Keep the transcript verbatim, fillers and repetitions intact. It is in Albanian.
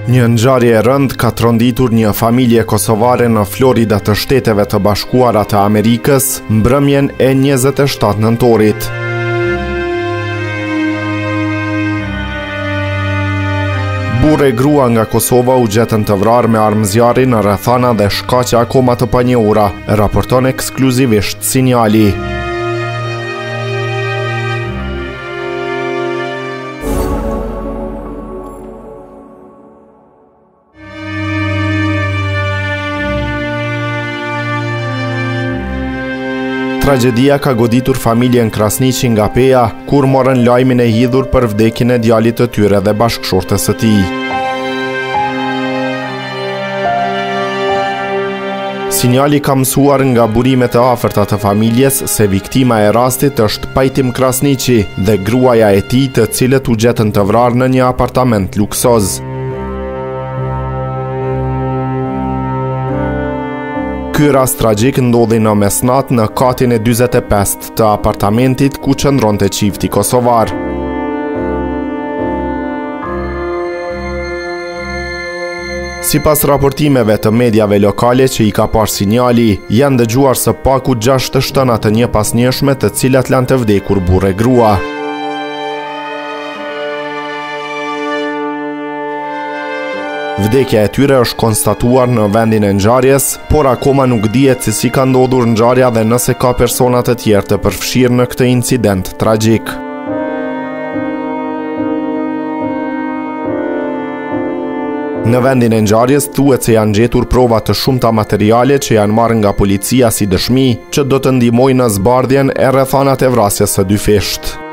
Një ngjarje e rëndë ka tronditur një familje kosovare në Florida të Shteteve të Bashkuara të Amerikës mbrëmjen e njëzet e shtatë nëntorit. Burë e grua nga Kosova u gjetën të vrarë me armë zjarri në rrethana dhe shkaqe akoma të panjohura, raporton ekskluzivisht Sinjali. Tragedia ka goditur familjen Krasniqi nga Peja, kur morën lajmin e hidhur për vdekjen e djalit të tyre dhe bashkëshortes së tij. Sinjali ka mësuar nga burimet e afërta të familjes se viktima e rastit është Pajtim Krasniqi dhe gruaja e tij, të cilët u gjetën të vrarë në një apartament luksoz. Ky rast tragjik ndodhi në mesnat në katin e dyzet e pestë të apartamentit ku qëndronte çifti kosovar. Sipas raportimeve të mediave lokale që i ka parë Sinjali, janë dëgjuar së paku gjashtë shtëna të një pasnjëshme të cilat lanë të vdekur burrë e grua. Vdekja e tyre është konstatuar në vendin e ngjarjes, por akoma nuk dihet se si ka ndodhur ngjarja dhe nëse ka persona të tjerë të përfshirë në këtë incident tragjik. Në vendin e ngjarjes thuhet se janë gjetur prova të shumta materiale që janë marrë nga policia si dëshmi, që do të ndihmojnë në zbardhjen e rrethanat e vrasjes së dy fishtë.